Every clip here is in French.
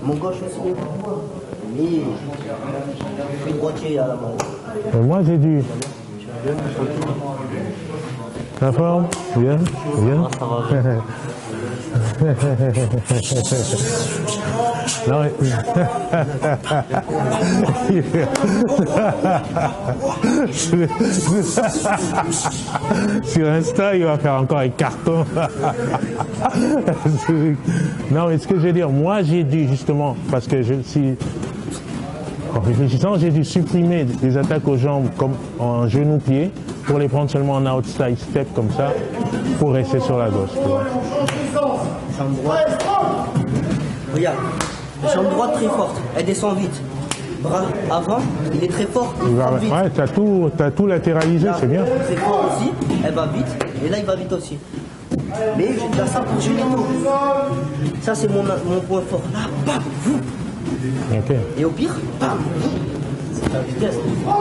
Mon gauche aussi. Mais je suis droitier à la main. Moi j'ai du... La forme? Bien, bien. Non, mais... Sur Insta, il va faire encore un carton. Non, mais ce que je veux dire, moi j'ai dû justement, parce que je suis... En réfléchissant, j'ai dû supprimer des attaques aux jambes comme en genou-pied pour les prendre seulement en outside step comme ça pour rester sur la gauche. Jambe droite. Regarde, jambe droite très forte, elle descend vite. Bras avant, il est très fort, il va vite. Ouais, t'as tout latéralisé, c'est bien. C'est fort aussi, elle va vite, et là il va vite aussi. Mais j'ai déjà ça pour génitaux. Ça c'est mon point fort. Là, bam, vous. Okay. Et au pire, bam, c'est la vitesse.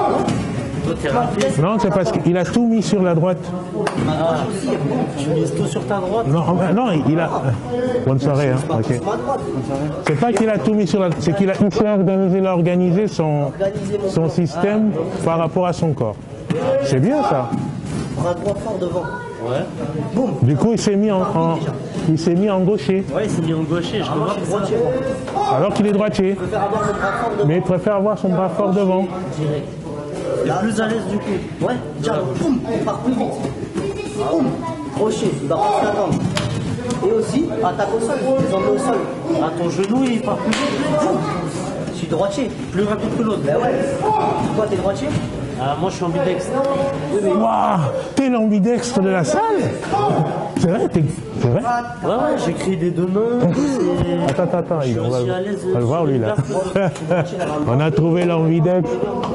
Non, c'est parce qu'il a tout mis sur la droite. Tu mises tout sur ta droite? Non, non, il a... Bonne soirée, hein. Okay. C'est pas qu'il a tout mis sur la droite, c'est qu'il a organisé son système par rapport à son corps. C'est bien ça. Bras droit fort devant. Ouais. Boum. Du coup, il s'est mis en gaucher. Ouais, il s'est mis en gaucher, je remarque droitier. Alors qu'il est droitier. Mais il préfère avoir son bras fort devant. Direct. Il est plus à l'aise du coup. Ouais, déjà, boum, il part plus vite. Boum, crochet, il va pas s'attendre. Et aussi, attaque au sol, les ongles au sol. À ton genou, il part plus vite. Je suis droitier. Plus rapide que l'autre. Ben ouais. Toi, t'es droitier? Ah, moi, je suis ambidextre. Waouh, t'es l'ambidextre de la salle. C'est vrai, c'est vrai. Ouais, j'ai créé des deux mains. Attends, on va le voir lui là. On a trouvé l'ambidextre.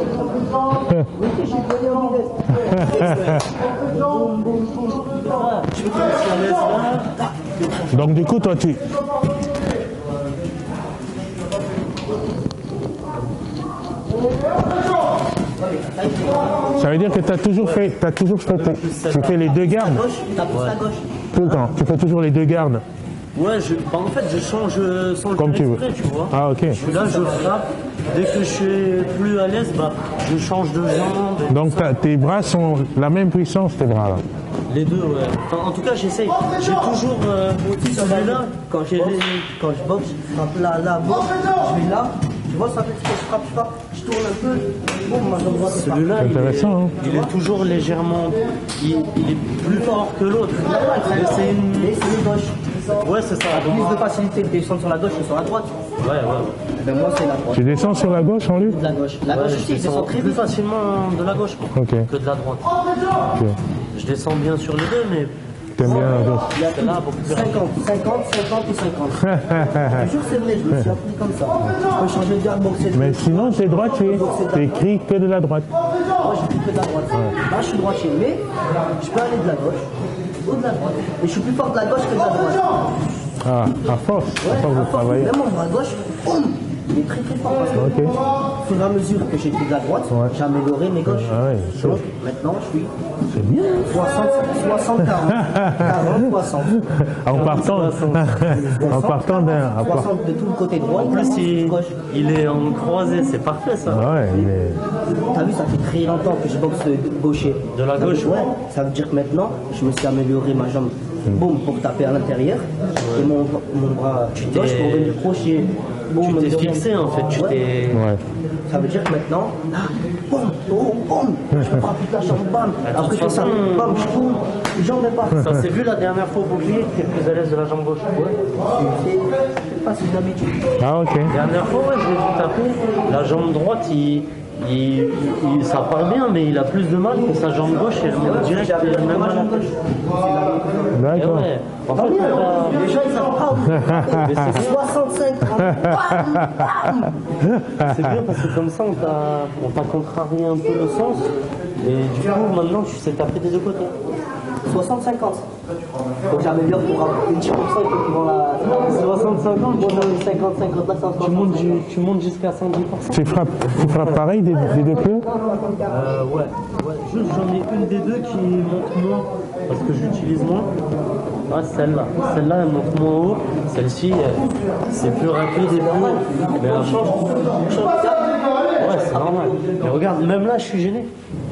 Donc du coup, toi tu... Ça veut dire que tu fais les deux gardes? Tout le temps, tu fais toujours les deux gardes? Ouais, en fait, je change sans le comme tu veux. exprès, tu vois. Ah, ok. Je suis là, je frappe. Dès que je suis plus à l'aise, je change de jambe. Donc tes bras sont la même puissance, tes bras là? Les deux, ouais. Enfin, en tout cas, j'essaye. J'ai toujours celui-là, quand je boxe, je frappe là, bon, je vais là. Tu vois, ça fait que je frappe, je tourne un peu. Bon, ma jambe droite, celui-là, il est toujours légèrement. Il est plus fort que l'autre. Mais c'est une gauche. Ouais, c'est ça. Plus de facilité de descendre sur la gauche que sur la droite. Ouais. Ben moi, c'est la droite. Tu descends sur la gauche en lui? De la gauche. La gauche aussi, je descends très plus vite. facilement de la gauche que de la droite. Okay. Je descends bien sur les deux, mais. T'aimes bien la gauche? Il y a là, 50 et 50. Je jure, c'est vrai, je me suis appris comme ça. Je peux changer de garde, boxer. Mais sinon, t'es droitier. T'écris que de la droite. Moi, j'écris que de la droite. Là, je suis droitier, mais je peux aller de la gauche ou de la droite. Et je suis plus fort de la gauche que de la droite. Ah, à force de travailler. Vraiment, bras gauche, boum, il est très fort. Parce que au fur et à mesure que j'ai pris de la droite, j'ai amélioré mes gauches. Ah ouais, donc maintenant, je suis c'est bien. 60, 40, 60. En partant d'un... 60 de tout le côté droit. En plus, il est en croisé, c'est parfait ça. Ouais, il est... T'as vu, ça fait très longtemps que je boxe gaucher. De la gauche? Ouais, ça veut dire que maintenant, je me suis amélioré ma jambe. Boum, pour taper à l'intérieur. Et mon bras gauche pour venir crochet. Tu t'es fixé en fait, tu t'es... Ouais. Ça veut dire que maintenant, là, boum, boum, je frappe toute la jambe, bam. Après je fais ça, bam, je tourne, jambe et pas. Ça s'est vu la dernière fois au bouclier, tu es plus à l'aise de la jambe gauche. Ouais. C'est pas une habitude. Ah, ok. La dernière fois, ouais, je l'ai vu taper. La jambe droite, ça part bien, mais il a plus de mal que sa jambe gauche. Elle met direct le même mal. D'accord. Ouais. En fait, les gens ils savent pas. Mais c'est 65 c'est bien parce que comme ça, on t'a contrarié un peu le sens. Et du coup, maintenant, tu sais taper des deux côtés. 60-50. Donc j'améliore pour un petit pourcent qui vont la 60-50, tu montes jusqu'à 110%. Tu frappes pareil des deux pieds? Ouais. Juste j'en ai une des deux qui monte moins parce que j'utilise moins. Ah, celle-là, elle monte moins haut. Celle-ci, c'est plus rapide et plus. Mais change. Ouais, c'est normal. Mais regarde, même là, je suis gêné.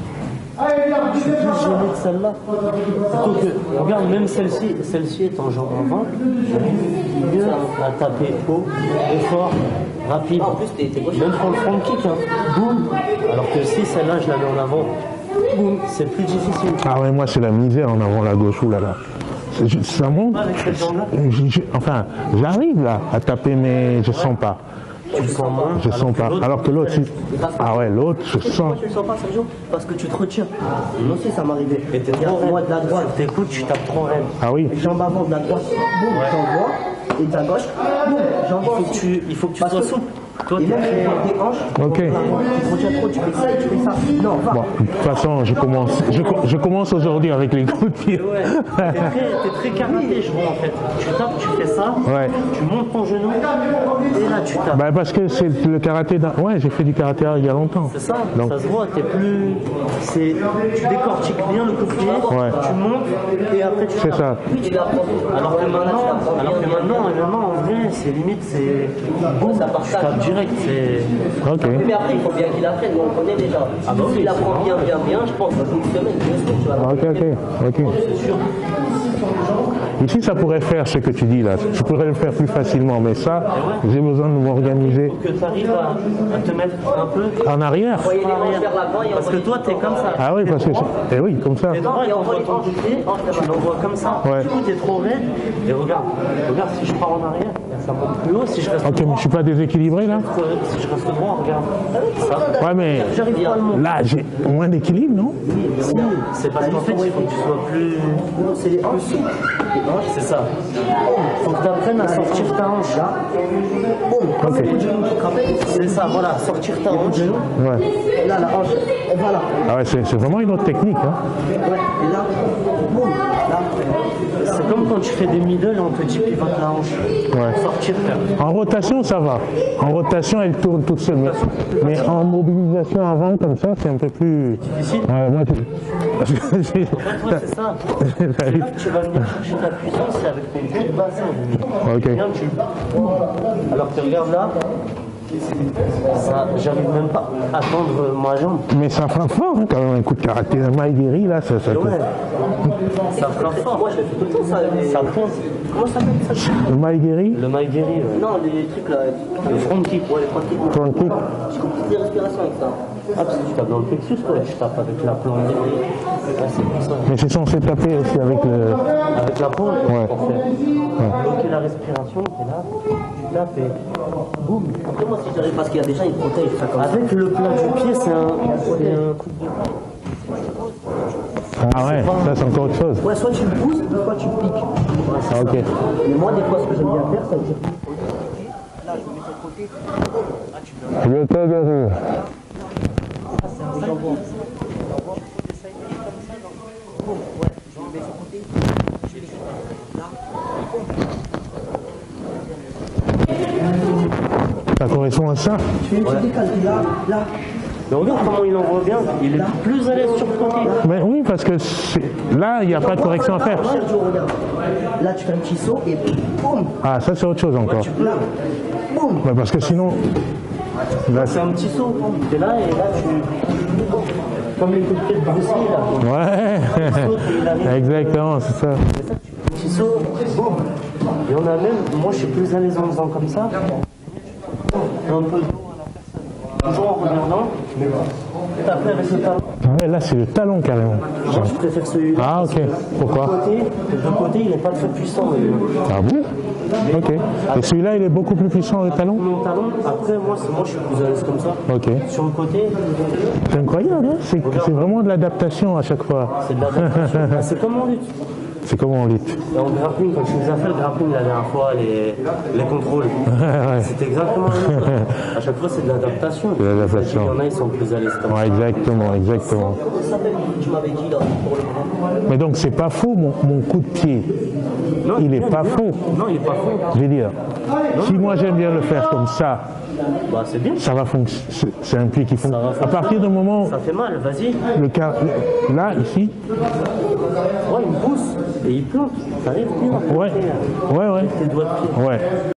Je suis plus gêné de celle-là. Regarde, même celle-ci est en jambe avant. Mieux à taper haut et fort, rapide. Même pour le front kick, hein. Boum. Alors que si celle-là, je la mets en avant, boum, c'est plus difficile. Ah ouais, moi c'est la misère en avant la gauche, ou là. Ça monte. Enfin, j'arrive là à taper, mais je sens pas. Tu sens moins. Je sens pas. Alors que l'autre, ah ouais, l'autre, je sens. Pourquoi tu le sens pas, Sergio? Parce que tu te retires. Moi aussi, ça m'arrivait. Et t'es trop raide. Moi, de la droite. T'écoutes, tu tapes trop raide. Ah oui. Jambe avant de la droite, boum, j'envoie. Et de la gauche, boum, j'envoie. Il faut que tu sois souple. Toi, Et même t'es quand des hanches, Ok. tu te retires trop, tu fais ça et tu fais ça. Non, va. Bon, de toute façon, je commence aujourd'hui avec les coups de pied. Ouais, t'es très karaté, je vois en fait. Tu tapes, tu fais ça, Ouais. tu montes ton genou, et là tu tapes. Bah parce que c'est le karaté. Ouais, j'ai fait du karaté il y a longtemps. C'est ça, Donc, ça se voit, t'es plus. Tu décortiques bien le coup de pied, Ouais. tu montes et après tu c'est tapes. ça. Oui, tu l'apprends. Alors que maintenant, en vrai, c'est limite, c'est. Boum, Ça tu partage. tapes direct, c'est. Ok. Mais après, il faut bien qu'il apprenne, on le connaît déjà. Ah bah oui, S'il apprend bien, je pense, dans une semaine, 2 semaines, tu vas l'apprendre. Ok. C'est sûr. Ici, ça pourrait faire ce que tu dis là. Je pourrais le faire plus facilement, mais ça, j'ai besoin de m'organiser. Que tu arrives à te mettre un peu En arrière. Envoyer les hanches vers l'avant et Parce que toi, t'es comme ça. Ah oui, parce que. Eh oui, comme ça. Et droit, il envoie ton pied, tu l'envoies comme ça. Ouais. Du coup, t'es trop raide. Et regarde si je pars en arrière, ça monte plus haut. Si je reste Ok, mais je suis pas déséquilibré là. si je reste droit, regarde. Ça. Ouais, mais J'arrive pas à le monter. là, j'ai moins d'équilibre, non? C'est parce qu'en fait, il faut que tu sois plus. C'est les hanches. C'est ça. Faut que tu apprennes à sortir ta hanche. Ok. C'est ça, voilà, sortir ta hanche. Ouais. Là, la hanche, elle va là. Ah ouais, c'est vraiment une autre technique. Hein. Ouais, et là, boum, là. C'est comme quand tu fais des middle et on te dit pivote la hanche. Ouais. Sortir, faire. En rotation, ça va. En rotation, elle tourne toute seule. Mais en mobilisation avant, comme ça, c'est un peu plus. Difficile. Ouais, moi, parce que j'ai. Toi, c'est ça. C'est là que tu vas venir chercher ta puissance, c'est avec tes gros bassins. Ok. Bien, alors que regarde là, ça, j'arrive même pas à tendre ma jambe. Mais ça frappe fort, hein, quand même, un coup de karaté. Un maïgueri, là, ça. Ouais. Ça frappe fort. Moi, je fais tout le temps ça. Ça pointe. Comment ça s'appelle ça? Le maïgueri, Le maïgueri, ouais. Non, les trucs là. Le front kick. Ouais, les front kicks. front kick. J'ai compris des respirations avec ça. Ah, parce que tu tapes dans le plexus, toi, tu tapes avec la plombe. Ouais, c'est pour ça. Mais c'est censé taper aussi avec le. Avec la paume, Ouais. en fait. Bloquer la respiration, et là, tu tapes et boum. Après, moi, si j'arrive, parce qu'il y a des gens, ils protègent ça comme ça. Avec le plat du pied, c'est un coup de. Ah ouais, ça c'est encore autre chose. Ouais, soit tu le pousses, soit tu le piques. Ah, ok. Mais moi, des fois, ce que j'aime bien faire, ça veut dire. Là, je mets sur le côté. Là, tu mets Le tagarou. j'envoie. Ouais, je le mets sur le côté. Je les là. Ça correspond à ça? Tu décales là, là. Mais regarde comment il envoie bien, il est plus à l'aise sur le côté. Mais oui, parce que là, il n'y a pas de correction à faire. Sergio, regarde. Là, tu fais un petit saut et boum. Ah, ça c'est autre chose encore. Là, boum. Ouais, parce que sinon. Là, C'est un petit saut, tu es là et là tu. Comme les coups de pied de Bruce Lee, là. ouais, exactement, c'est ça. Petit saut, boum. Il y en a même, moi je suis plus à l'aise en faisant comme ça. Un peu toujours en regardant, mais taper avec le talon. Ouais, là c'est le talon carrément. Moi je préfère celui-là. Ah, ok. Pourquoi? De côté, il n'est pas très puissant. Ah bon? Ok. Et celui-là, il est beaucoup plus puissant, le talon? Mon talon, après moi je suis plus à l'aise comme ça. Ok. Sur le côté, C'est incroyable, hein? C'est vraiment de l'adaptation à chaque fois. c'est de l'adaptation. C'est comme en lutte. C'est comme on lutte. Et en grappling, quand tu nous as fait le grappling la dernière fois, les contrôles, Ouais. c'est exactement la même chose. À chaque fois, c'est de l'adaptation. De l'adaptation. Il y en a, ils sont plus à l'aise comme ça. Ouais, exactement, exactement. Comment ça s'appelle? Tu m'avais dit là, pour le bras. Mais donc, c'est pas faux, mon coup de pied. il n'est pas faux. Non, il n'est pas faux. Je veux dire, si moi j'aime bien le faire comme ça, Bah, c'est bien. ça va fonctionner. C'est un pied qui fonctionne. À partir du moment où Ça fait mal, vas-y. le cas, là, ici, Ouais, il me pousse et il plante. T'arrives bien. ouais, ouais, Tes doigts de pied. ouais.